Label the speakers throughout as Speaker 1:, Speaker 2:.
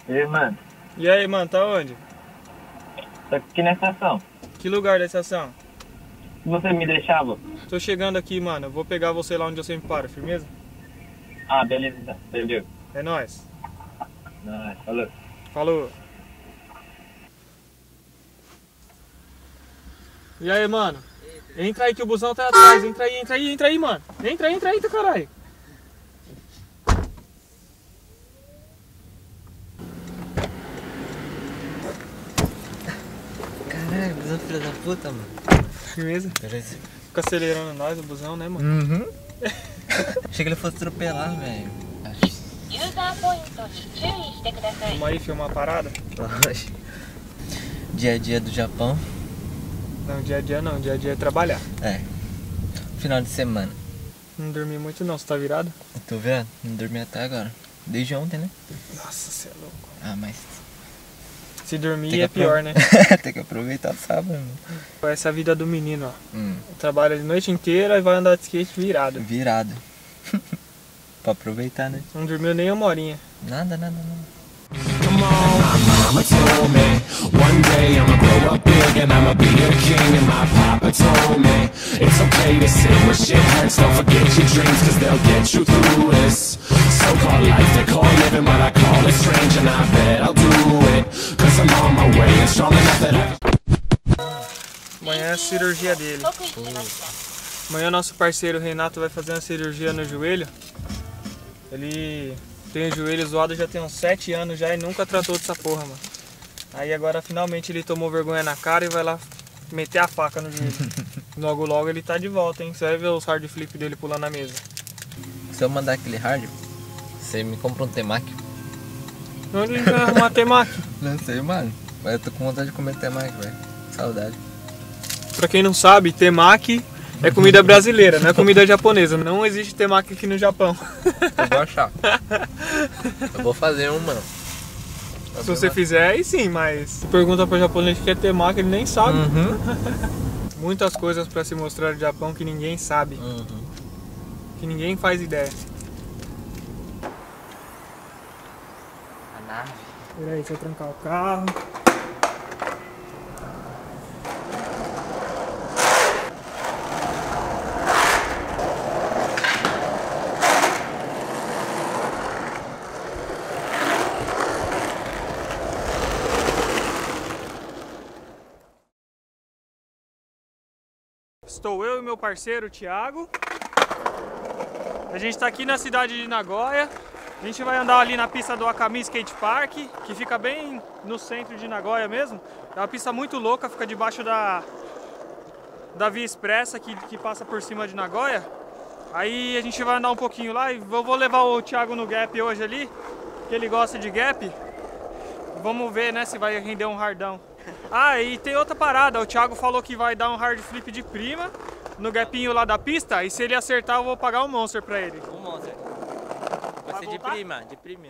Speaker 1: E aí, mano?
Speaker 2: E aí, mano, tá onde?
Speaker 1: Tô aqui na estação.
Speaker 2: Que lugar da estação?
Speaker 1: Se você me deixava?
Speaker 2: Tô chegando aqui, mano. Eu vou pegar você lá onde eu sempre paro, firmeza?
Speaker 1: Ah, beleza então. Beleza.
Speaker 2: É nóis.
Speaker 1: Falou.
Speaker 2: Falou. E aí, mano? Entra aí que o busão tá atrás. Entra aí, mano. Entra aí, tá caralho.
Speaker 3: Caralho, busão filho da puta, mano.
Speaker 2: Firmeza?
Speaker 3: Beleza.
Speaker 2: Fica acelerando nós, o busão, né, mano?
Speaker 3: Uhum. Achei que ele fosse atropelar, velho.
Speaker 2: Vamos aí filmar a parada?
Speaker 3: Dia a dia do Japão.
Speaker 2: Não, dia a dia não. Dia a dia é trabalhar.
Speaker 3: É. Final de semana.
Speaker 2: Não dormi muito não, você tá virado?
Speaker 3: Eu tô vendo? Não dormi até agora. Desde ontem, né?
Speaker 2: Nossa, você é louco.
Speaker 3: Ah, mas...
Speaker 2: Se dormir é pior, né?
Speaker 3: Tem que aproveitar o sábado, mano.
Speaker 2: Essa é a vida do menino, ó. Trabalha de noite inteira e vai andar de skate virado.
Speaker 3: Virado. Pra aproveitar, né?
Speaker 2: Não dormiu nem uma horinha.
Speaker 3: Nada.
Speaker 4: My mama told me one day I'ma grow up big and I'ma be a king. And my papa told me it's okay to sit where shit hurts. Don't forget your dreams cause they'll get you through this so-called life they call living, but I call it strange. And I bet I'll do it cause I'm on my way and strong enough that I...
Speaker 2: Amanhã é a cirurgia dele. Amanhã nosso parceiro Renato vai fazer uma cirurgia no joelho. Ele tem o joelho zoado já tem uns 7 anos já e nunca tratou dessa porra, mano. Aí agora finalmente ele tomou vergonha na cara e vai lá meter a faca no joelho. Logo ele tá de volta, hein? Você vai ver os hard flip dele pulando na mesa.
Speaker 3: Se eu mandar aquele hard, você me compra um temaki.
Speaker 2: Onde ele vai arrumar temaki?
Speaker 3: Não sei, mano. Mas eu tô com vontade de comer temaki, velho. Saudade.
Speaker 2: Pra quem não sabe, temaki é comida brasileira, não é comida japonesa. Não existe temaki aqui no Japão.
Speaker 3: Eu vou achar. Eu vou fazer um, mano.
Speaker 2: Se você fizer, aí sim, mas pergunta pro japonês o que é temaki, ele nem sabe. Muitas coisas pra se mostrar no Japão que ninguém sabe. Que ninguém faz ideia.
Speaker 3: A nave.
Speaker 2: Peraí, deixa eu trancar o carro. Estou eu e meu parceiro Thiago. A gente está aqui na cidade de Nagoya. A gente vai andar ali na pista do Akami Skate Park, que fica bem no centro de Nagoya mesmo. É uma pista muito louca, fica debaixo da Via Expressa que passa por cima de Nagoya. Aí a gente vai andar um pouquinho lá e eu vou levar o Thiago no gap hoje ali, que ele gosta de gap. Vamos ver, né, se vai render um hardão. Ah, e tem outra parada, o Thiago falou que vai dar um hard flip de prima no gapinho lá da pista, e se ele acertar eu vou pagar um monster pra ele.
Speaker 3: Um monster. Vai ser de prima.
Speaker 2: De prima?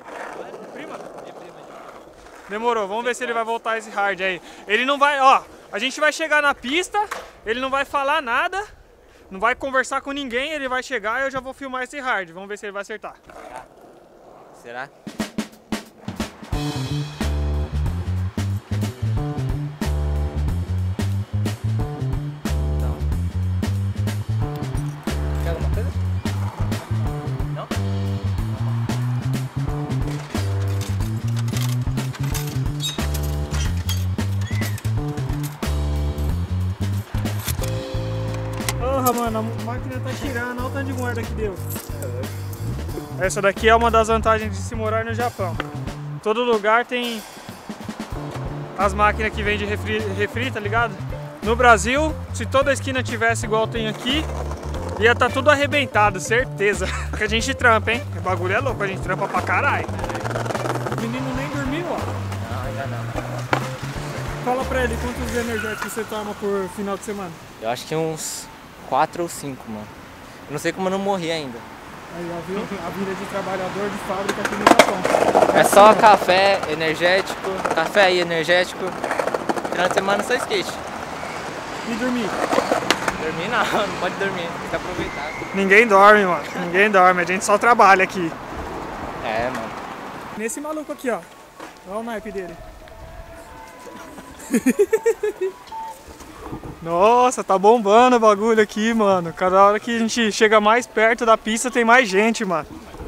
Speaker 2: Demorou, vamos ver se ele vai voltar esse hard aí. Ele não vai, ó, a gente vai chegar na pista, ele não vai falar nada, não vai conversar com ninguém, ele vai chegar e eu já vou filmar esse hard, vamos ver se ele vai acertar.
Speaker 3: Será? Quer alguma coisa? Não?
Speaker 2: Porra, mano, a máquina tá tirando, olha o tanto de moeda que deu. Essa daqui é uma das vantagens de se morar no Japão. Todo lugar tem as máquinas que vendem refri, tá ligado? No Brasil, se toda esquina tivesse igual tem aqui, ia estar tudo arrebentado, certeza. Que a gente trampa, hein? O bagulho é louco, a gente trampa pra caralho. O menino nem dormiu, ó.
Speaker 3: Não, ainda não.
Speaker 2: Fala pra ele quantos energéticos você toma por final de semana.
Speaker 3: Eu acho que uns 4 ou 5, mano. Eu não sei como eu não morri ainda.
Speaker 2: Aí, ó, viu? A vida de trabalhador de fábrica aqui no Japão.
Speaker 3: É só café, energético, café e energético. Final de semana só skate.
Speaker 2: E dormir?
Speaker 3: Dormir não pode dormir, tem que aproveitar.
Speaker 2: Ninguém dorme, mano. Ninguém dorme, a gente só trabalha aqui.
Speaker 3: É, mano.
Speaker 2: Nesse maluco aqui, ó. Olha o naipe dele. Nossa, tá bombando o bagulho aqui, mano. Cada hora que a gente chega mais perto da pista tem mais gente, mano.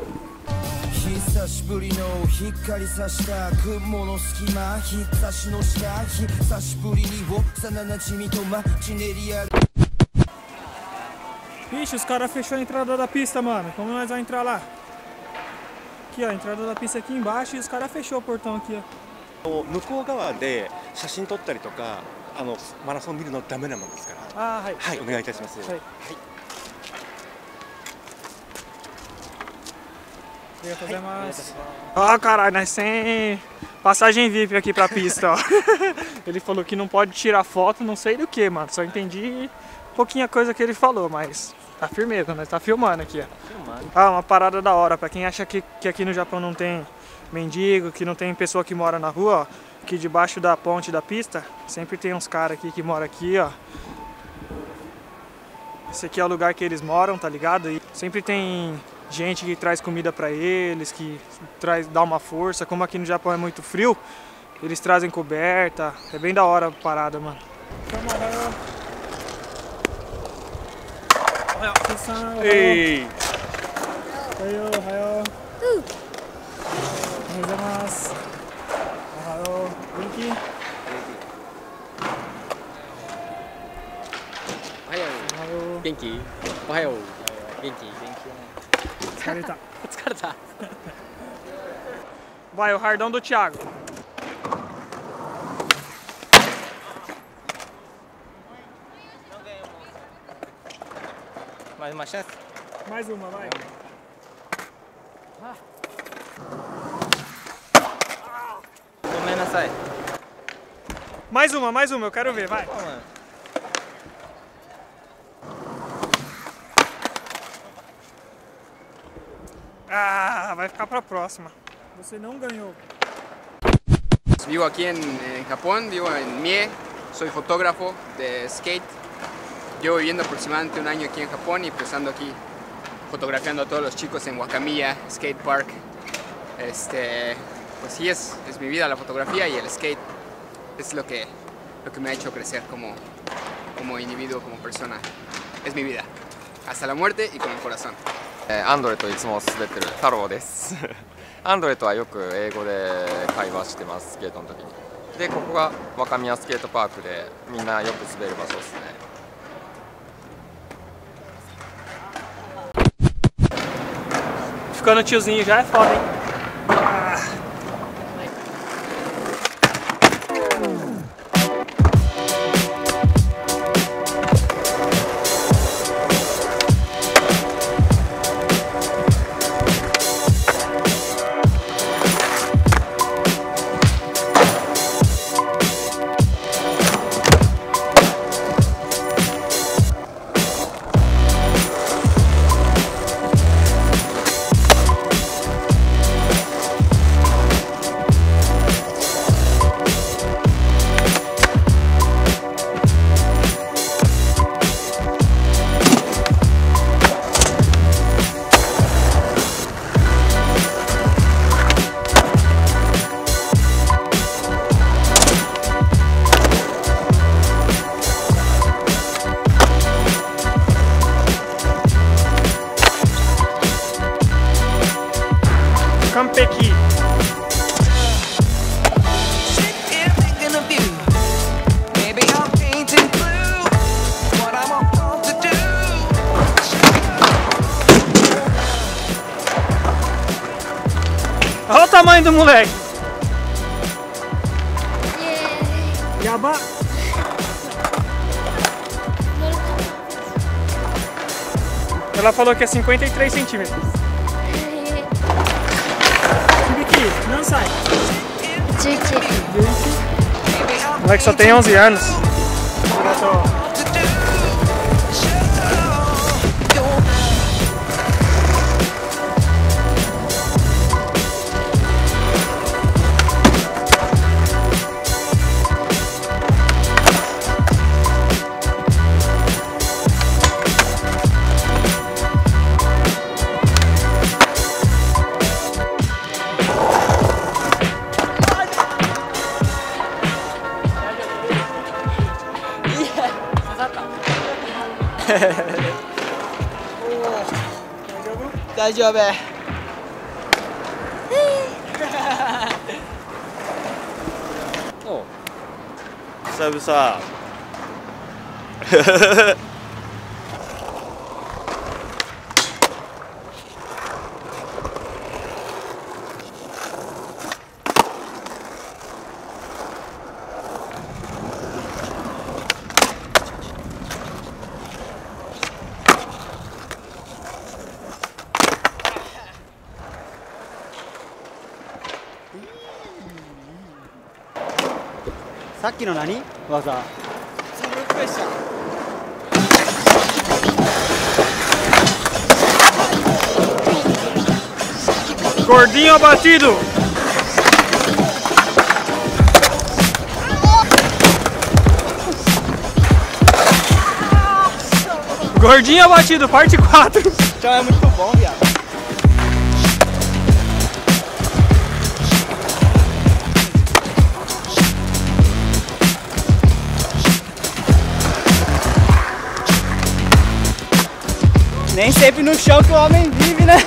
Speaker 2: Vixe, os caras fecharam a entrada da pista, mano. Como nós vamos entrar lá? Aqui, ó, a entrada da pista aqui embaixo e os caras fecharam o portão aqui, ó.
Speaker 5: 向こう側で写真撮ったりとかマラソン見るのダメなもんですから。
Speaker 2: あー、はい。
Speaker 5: はい、お願いいたします。
Speaker 2: はい。Ó, caralho, nós sem passagem VIP aqui pra pista, ó. Ele falou que não pode tirar foto, não sei do que, mano. Só entendi pouquinha coisa que ele falou, mas tá firmeza, nós tá filmando aqui, ó. Ah, uma parada da hora, pra quem acha que aqui no Japão não tem mendigo, que não tem pessoa que mora na rua, ó. Aqui debaixo da ponte da pista, sempre tem uns caras aqui que moram aqui, ó. Esse aqui é o lugar que eles moram, tá ligado? E sempre tem gente que traz comida pra eles, que dá uma força. Como aqui no Japão é muito frio, eles trazem coberta. É bem da hora a parada, mano. Ei!
Speaker 3: Genki? Ohayou. Genki.
Speaker 2: Tsukareta.
Speaker 3: Tsukareta.
Speaker 2: Vai, o hardão do Thiago.
Speaker 3: Mais uma chance?
Speaker 2: Mais uma, vai.
Speaker 3: Gomenasai.
Speaker 2: Mais uma, eu quero ver, vai. Ah, vai ficar pra próxima. Você não ganhou.
Speaker 6: Vivo aquí en Japón, vivo en Mie, soy fotógrafo de skate. Llevo viviendo aproximadamente un año aquí en Japón y empezando aquí fotografiando a todos los chicos en Wakamiya Skate Park. Pues sí, es mi vida la fotografía y el skate es lo que me ha hecho crecer como individuo, como persona. Es mi vida, hasta la muerte y con el corazón.
Speaker 7: アンドレといつも滑ってる太郎ですアンドレとはよく英語で会話してます、スケートの時に。で、ここが若宮スケートパークでみんなよく滑る場所ですね。
Speaker 2: Ficando tiozinho já é foda, hein? Campeki. Olha o tamanho do moleque. Yaba. Ela falou que é 53 centímetros. Não sai. O moleque só tem 11 anos.
Speaker 3: 大丈夫。
Speaker 5: 久々。
Speaker 8: さっきの何技？
Speaker 3: サブプレッシャー。
Speaker 2: Gordinho abatido. Gordinho abatido, parte 4.
Speaker 3: Então é muito bom, viado. Nem sempre no chão que o homem vive, né?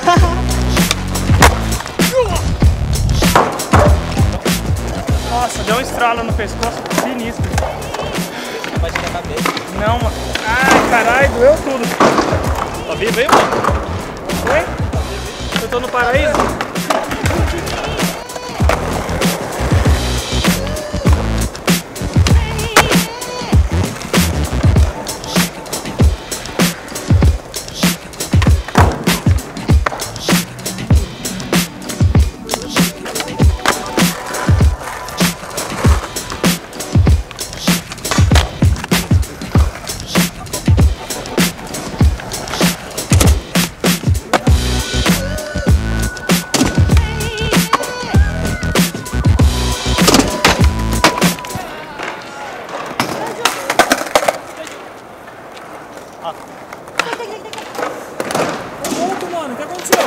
Speaker 2: Nossa, deu um estralo no pescoço sinistro.
Speaker 3: Bate na cabeça.
Speaker 2: Não, mano. Ai, caralho, doeu tudo.
Speaker 5: Tá vivo aí, mano?
Speaker 2: Oi? Eu tô no paraíso? Mano, o que aconteceu?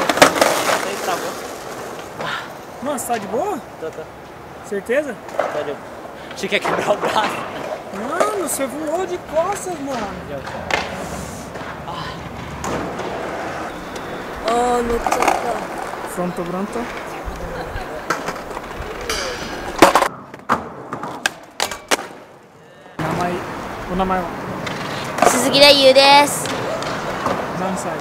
Speaker 2: Mano, você tá de boa?
Speaker 3: Tô.
Speaker 2: Certeza?
Speaker 3: Achei que ia quebrar o braço.
Speaker 2: Mano, você voou de costas, mano.
Speaker 9: Oh, no toca.
Speaker 2: Pronto. O nomeは
Speaker 9: 鈴木大優です。
Speaker 2: 何歳？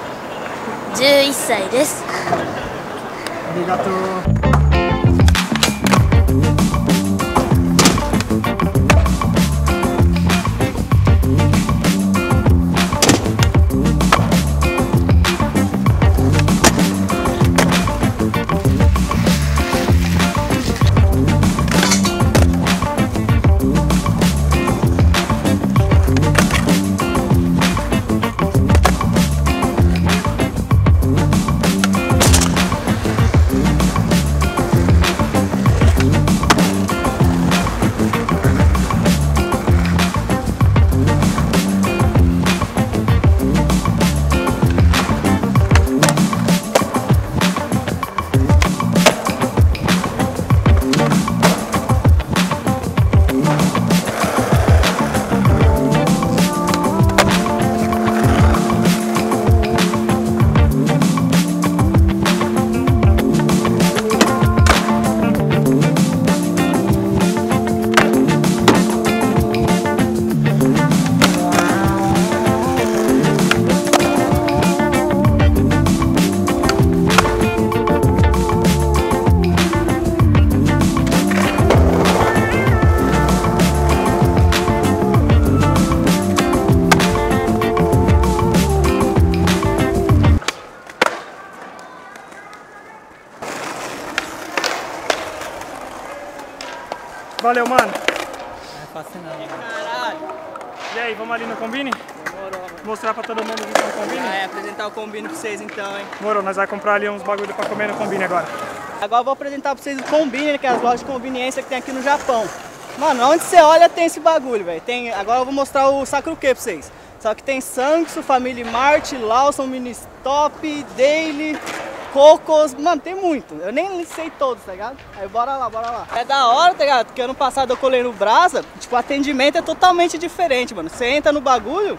Speaker 9: 11歳です。
Speaker 2: ありがとう。Valeu, mano.
Speaker 3: Não é fácil não.
Speaker 2: Caralho. E aí, vamos ali no Combine?
Speaker 3: Demorou.
Speaker 2: Mostrar pra todo mundo o que é o Combine?
Speaker 3: Apresentar o Combine pra vocês então, hein.
Speaker 2: Demorou, nós vamos comprar ali uns bagulho pra comer no Combine agora.
Speaker 3: Agora eu vou apresentar pra vocês o Combine, que é as lojas de conveniência que tem aqui no Japão. Mano, onde você olha tem esse bagulho, velho. Agora eu vou mostrar o Sakuruke pra vocês. Só que tem Sanxo, Family Mart, Lawson, Ministop, Daily, Cocos, mano, tem muito. Eu nem sei todos, tá ligado? Aí bora lá. É da hora, tá ligado? Porque ano passado eu colei no Brasa, tipo, o atendimento é totalmente diferente, mano. Você entra no bagulho,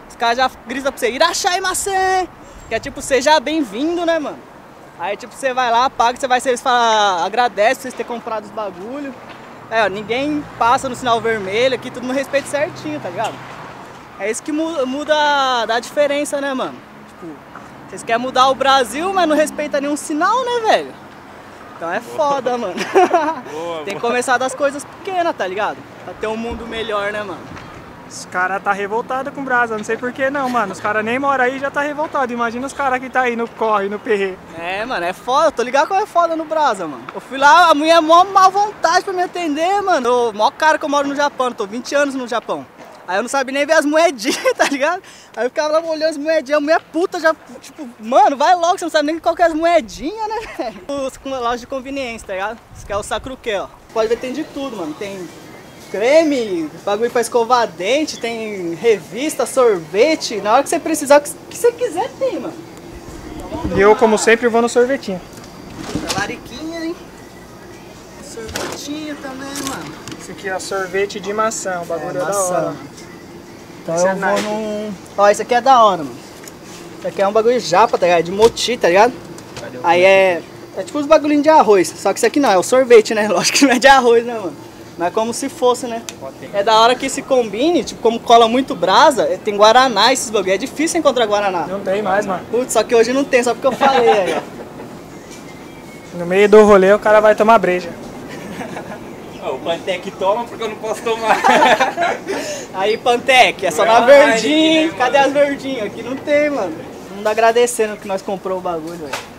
Speaker 3: os caras já gritam pra você, Irashaimasen! Que é tipo, seja bem-vindo, né, mano? Aí tipo, você vai lá, paga, você vai ser, eles falam, agradece por vocês terem comprado os bagulho. Ó, ninguém passa no sinal vermelho aqui, tudo no respeito certinho, tá ligado? É isso que muda, dá diferença, né, mano? Tipo, vocês querem mudar o Brasil, mas não respeita nenhum sinal, né, velho? Então é foda, mano. Tem que começar das coisas pequenas, tá ligado? Pra ter um mundo melhor, né, mano?
Speaker 2: Os caras tá revoltado com o Brasa, não sei por que não, mano. Os caras nem moram aí e já tá revoltado. Imagina os caras que tá aí no corre, no perrê.
Speaker 3: É, mano, é foda. Eu tô ligado como é foda no Brasa, mano. Eu fui lá, a mulher mó má vontade pra me atender, mano. Eu, mó cara que eu moro no Japão, eu tô 20 anos no Japão. Aí eu não sabia nem ver as moedinhas, tá ligado? Aí eu ficava lá olhando as moedinhas, a mulher puta já, tipo, mano, vai logo, você não sabe nem qual que é as moedinhas, né, velho? Com loja de conveniência, tá ligado? Isso aqui é o Sakruke, ó. Pode ver, tem de tudo, mano. Tem creme, bagulho pra escovar dente, tem revista, sorvete. Na hora que você precisar, o que você quiser tem, mano.
Speaker 2: E eu, como sempre, vou no sorvetinho.
Speaker 3: Lariquinha, hein? Sorvetinho também, mano.
Speaker 2: Esse aqui é sorvete de maçã, o bagulho é da
Speaker 3: maçã.
Speaker 2: hora.
Speaker 3: Então eu vou num... Ó, esse aqui é da hora, mano. Esse aqui é um bagulho japa, tá ligado? De moti, tá ligado? Aí é tipo os bagulhinhos de arroz. Só que isso aqui não, é o sorvete, né? Lógico que não é de arroz, né, mano? Mas como se fosse, né? É da hora que se combine, tipo, como cola muito Brasa, tem Guaraná, esses bagulho. É difícil encontrar Guaraná.
Speaker 2: Não tem mais, mano.
Speaker 3: Putz, só que hoje não tem, só porque eu falei aí, ó.
Speaker 2: No meio do rolê o cara vai tomar breja.
Speaker 5: O Pantec toma porque eu não posso tomar.
Speaker 3: Aí, Pantec, é só na verdinha, hein? Cadê as verdinhas? Aqui não tem, mano. Não dá agradecendo que nós comprou o bagulho, velho.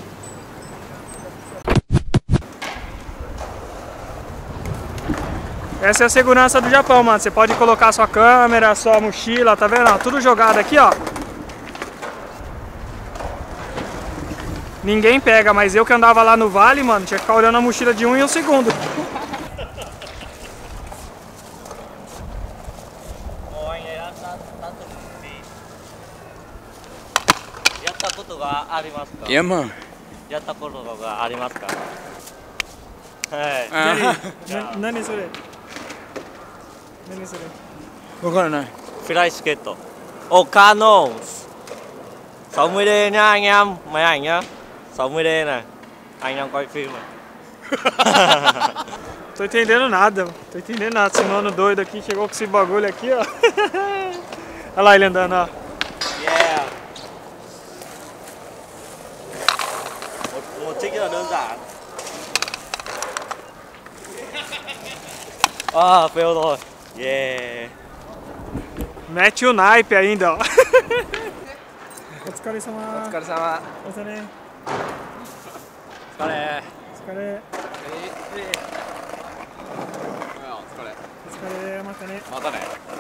Speaker 2: Essa é a segurança do Japão, mano. Você pode colocar sua câmera, sua mochila, tá vendo? Tudo jogado aqui, ó. Ninguém pega, mas eu que andava lá no vale, mano, tinha que ficar olhando a mochila de 1 em 1 segundo.
Speaker 5: Yeah, man.
Speaker 2: Naniそれ? Naniそれ?
Speaker 5: わからない。
Speaker 10: フライスケート. Ô, canoes. 60 đê nha anh em. Mấy ảnh nhá. 60 đê này. Anh đang quay phim này.
Speaker 2: Tô entendendo nada, mano. Tô entendendo nada. Esse mano doido aqui chegou com esse bagulho aqui, ó. Olha lá ele andando, ó.
Speaker 10: Yeah. Một trích rất là đơn giản. À, fail rồi. Yeah.
Speaker 2: Mete o naipe ainda, ó. お疲れ様。
Speaker 6: お疲れ様。
Speaker 2: お疲れ。
Speaker 6: お疲れ。
Speaker 2: お疲れ。お疲れ。またね。
Speaker 6: またね。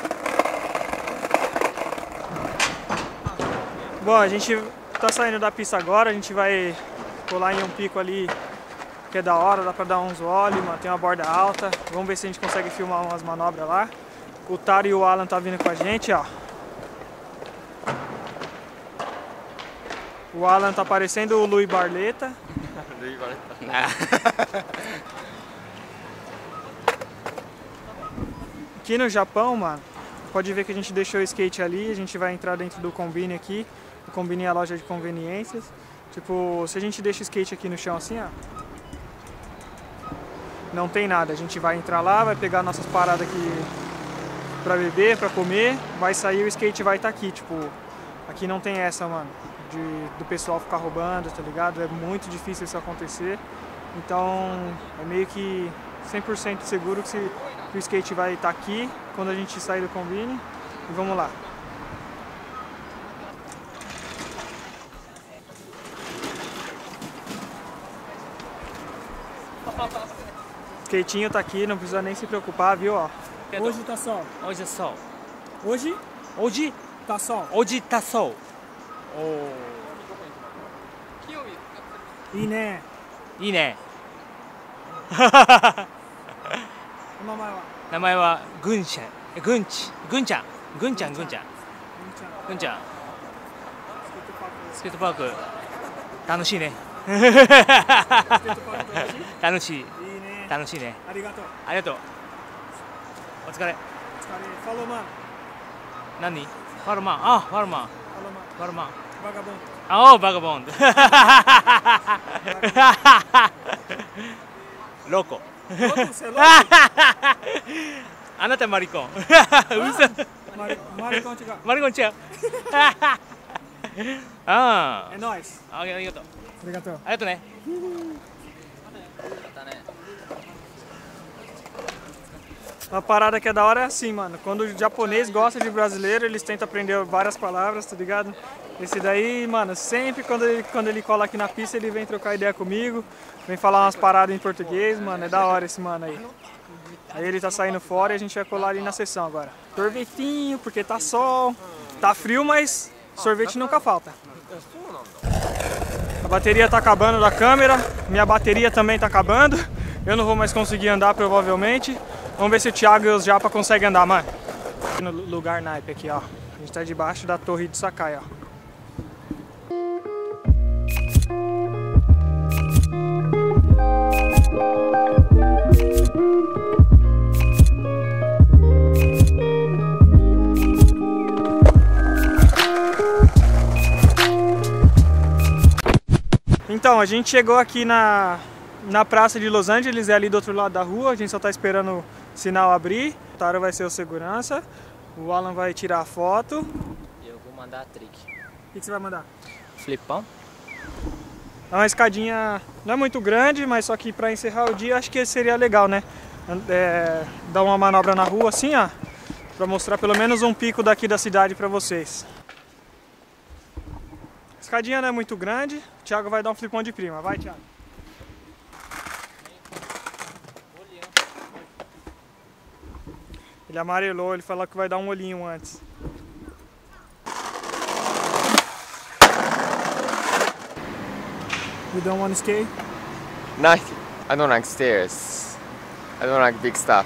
Speaker 2: Bom, a gente tá saindo da pista agora, a gente vai pular em um pico ali que é da hora, dá pra dar uns olhos, mano, tem uma borda alta. Vamos ver se a gente consegue filmar umas manobras lá. O Taro e o Alan tá vindo com a gente, ó. O Alan tá parecendo o Luiz Barleta.
Speaker 6: Luiz Barleta.
Speaker 2: Aqui no Japão, mano, pode ver que a gente deixou o skate ali, a gente vai entrar dentro do Combine aqui. O Combine é a loja de conveniências. Tipo, se a gente deixa o skate aqui no chão assim, ó, não tem nada. A gente vai entrar lá, vai pegar nossas paradas aqui pra beber, pra comer, vai sair, o skate vai estar aqui, tipo, aqui não tem essa, mano, do pessoal ficar roubando, tá ligado? É muito difícil isso acontecer, então é meio que 100% seguro que o skate vai estar aqui quando a gente sair do Combine, e vamos lá. O skatinho tá aqui, não precisa nem se preocupar, viu, ó. Hoje tá sol.
Speaker 10: Hoje é sol.
Speaker 2: Hoje?
Speaker 10: Hoje
Speaker 2: tá sol.
Speaker 10: Hoje tá sol.
Speaker 2: いいね。
Speaker 10: いいね。
Speaker 2: お名前は？
Speaker 10: 名前はぐんちゃん。ぐんちゃん。スケートパーク楽しいね。楽しい。楽しいね。
Speaker 2: ありがとう。
Speaker 10: ありがとう。お疲れ。
Speaker 2: Falou, mano.
Speaker 10: Nani?
Speaker 2: Farman. Ah, Farman. Farman. Vagabundo. Oh, vagabundo. Louco. Você é louco? Anata é maricão. Maricão chega. Maricão chega. Ah. É nóis. Obrigado. Obrigado, né? Uma parada que é da hora é assim, mano. Quando o japonês gosta de brasileiro, eles tentam aprender várias palavras, tá ligado? Esse daí, mano, sempre quando ele cola aqui na pista, ele vem trocar ideia comigo, vem falar umas paradas em português, mano. É da hora esse mano aí. Aí ele tá saindo fora e a gente vai colar ali na sessão agora. Sorvetinho, porque tá sol, tá frio, mas sorvete nunca falta. A bateria tá acabando da câmera, minha bateria também tá acabando. Eu não vou mais conseguir andar provavelmente. Vamos ver se o Thiago e os Japa conseguem andar, mano. Aqui no lugar naipe aqui, ó. A gente tá debaixo da torre de Sakai, ó. Então, a gente chegou aqui na praça de Los Angeles, é ali do outro lado da rua, a gente só tá esperando o sinal abrir. O Taro vai ser o segurança, o Alan vai tirar a foto.
Speaker 10: E eu vou mandar a trick.
Speaker 2: O que você vai mandar?
Speaker 10: Flipão.
Speaker 2: É uma escadinha, não é muito grande, mas só que pra encerrar o dia acho que seria legal, né? Dar uma manobra na rua assim, ó, pra mostrar pelo menos um pico daqui da cidade pra vocês. A escadinha não é muito grande, o Thiago vai dar um flipão de prima, vai Thiago. Ele amarelou, ele falou que vai dar um olhinho antes. You don't want to skate?
Speaker 7: No, I don't like stairs. I don't like big stuff.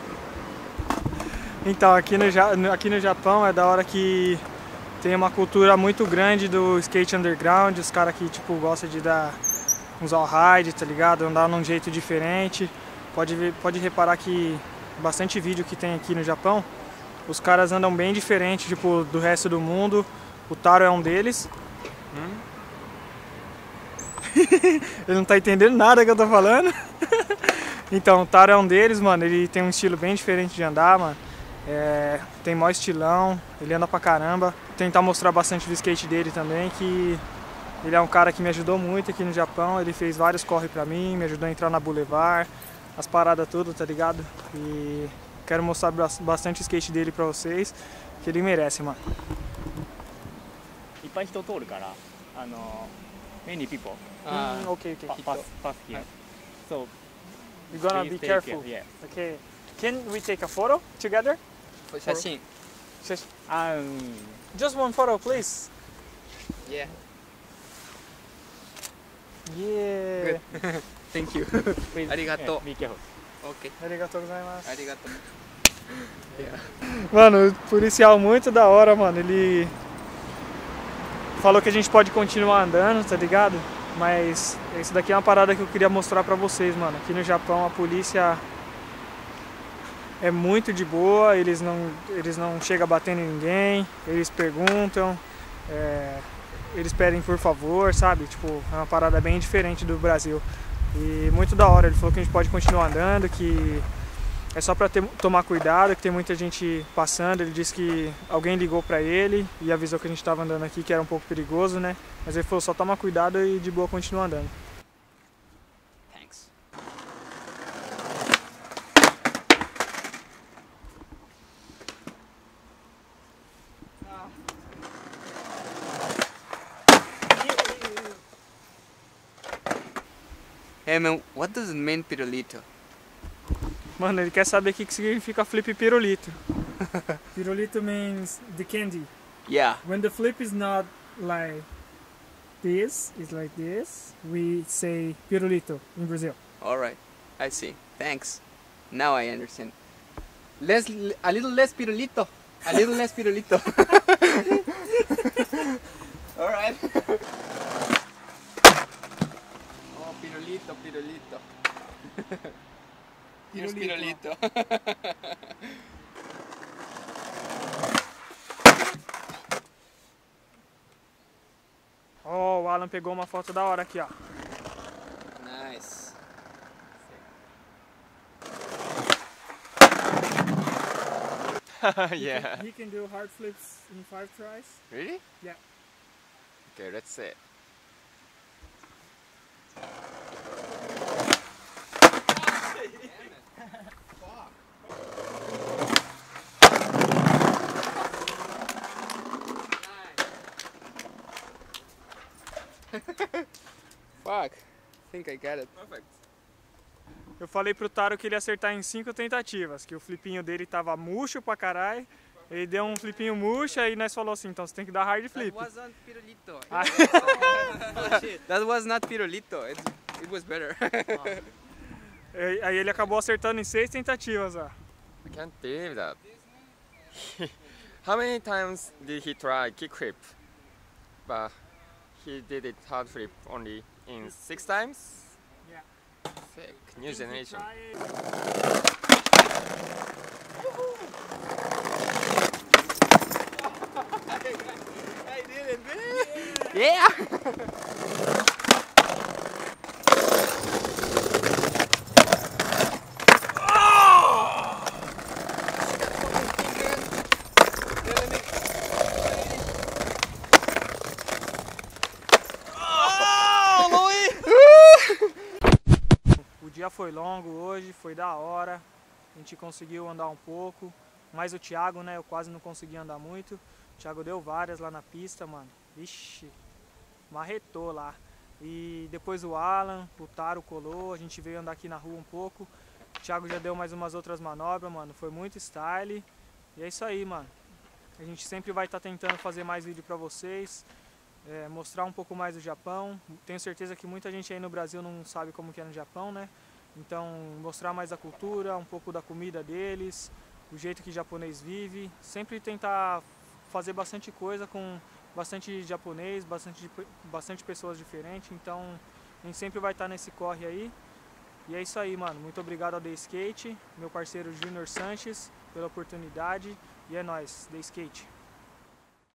Speaker 2: Então, aqui no Japão é da hora que tem uma cultura muito grande do skate underground. Os caras que tipo, gostam de dar uns all-ride, tá ligado? Andar num jeito diferente. Pode reparar que bastante vídeo que tem aqui no Japão, os caras andam bem diferente, tipo, do resto do mundo. O Taro é um deles. Ele não tá entendendo nada que eu tô falando. Então, o Taro é um deles, mano. Ele tem um estilo bem diferente de andar, mano. Tem maior estilão, ele anda pra caramba. Tentar mostrar bastante do skate dele também, que ele é um cara que me ajudou muito aqui no Japão. Ele fez vários corre pra mim, me ajudou a entrar na Boulevard, as paradas tudo, tá ligado? E quero mostrar bastante o skate dele pra vocês, que ele merece, mano.
Speaker 11: Many people.
Speaker 2: Okay.
Speaker 11: Pass here. So
Speaker 2: you're gonna be careful.
Speaker 11: Yeah.
Speaker 2: Okay. Can we take a photo together?
Speaker 6: 写真.
Speaker 2: Just one photo, please.
Speaker 6: Yeah.
Speaker 2: Yeah.
Speaker 6: Good. Thank you. Arigato.
Speaker 11: Be careful.
Speaker 6: Ok.
Speaker 2: Arigatou gozaimasu.
Speaker 6: Arigato. Yeah.
Speaker 2: Mano, o policial muito da hora, mano. Ele falou que a gente pode continuar andando, tá ligado? Mas isso daqui é uma parada que eu queria mostrar pra vocês, mano. Aqui no Japão a polícia é muito de boa, eles não chegam batendo em ninguém, eles perguntam, eles pedem por favor, sabe? Tipo, é uma parada bem diferente do Brasil. E muito da hora, ele falou que a gente pode continuar andando, que é só pra tomar cuidado, que tem muita gente passando. Ele disse que alguém ligou pra ele e avisou que a gente tava andando aqui, que era um pouco perigoso, né? Mas ele falou, só toma cuidado e de boa continua andando.
Speaker 6: Thanks. Hey man, what does it mean, pirulito?
Speaker 2: Mano, ele quer saber o que significa flip pirulito. Pirulito means the candy.
Speaker 6: Yeah.
Speaker 2: When the flip is not like this, it's like this, we say pirulito in Brazil.
Speaker 6: Alright, I see. Thanks. Now I understand. A little less pirulito. A little less pirulito. Alright. Oh, pirulito, pirulito. Here's pirulito.
Speaker 2: Alan pegou uma foto da hora aqui, ó.
Speaker 6: Nice.
Speaker 7: Yeah.
Speaker 2: He can do hard flips in 5 tries.
Speaker 7: Really?
Speaker 2: Yeah.
Speaker 7: Okay, let's see.
Speaker 6: Fuck. I think I got it.
Speaker 7: Perfect.
Speaker 2: Eu falei pro Taro que ele ia acertar em 5 tentativas, que o flipinho dele tava murcho pra caralho. Ele deu um flipinho murcho e nós falou assim, então você tem que dar hard flip.
Speaker 6: That wasn't pirulito. That was not pirulito. It was better.
Speaker 2: Aí ele acabou acertando em 6 tentativas, ó.
Speaker 7: I can't believe that. How many times did he try kickflip? But he did it hard flip only in 6 times?
Speaker 2: Yeah.
Speaker 7: Sick. New generation.
Speaker 3: I did it, man!
Speaker 6: Yeah!
Speaker 2: O dia foi longo hoje, foi da hora. A gente conseguiu andar um pouco. Mas o Thiago, né, eu quase não consegui andar muito. O Thiago deu várias lá na pista, mano. Vixe, marretou lá. E depois o Alan, o Taro colou, a gente veio andar aqui na rua um pouco. O Thiago já deu mais umas outras manobras, mano. Foi muito style. E é isso aí, mano. A gente sempre vai estar tentando fazer mais vídeo pra vocês. Mostrar um pouco mais do Japão. Tenho certeza que muita gente aí no Brasil não sabe como que é no Japão, né? Então, mostrar mais a cultura, um pouco da comida deles, o jeito que o japonês vive. Sempre tentar fazer bastante coisa com bastante japonês, bastante pessoas diferentes. Então, a gente sempre vai estar nesse corre aí. E é isso aí, mano. Muito obrigado ao The Skate, meu parceiro Junior Sanches, pela oportunidade. E é nóis, The Skate.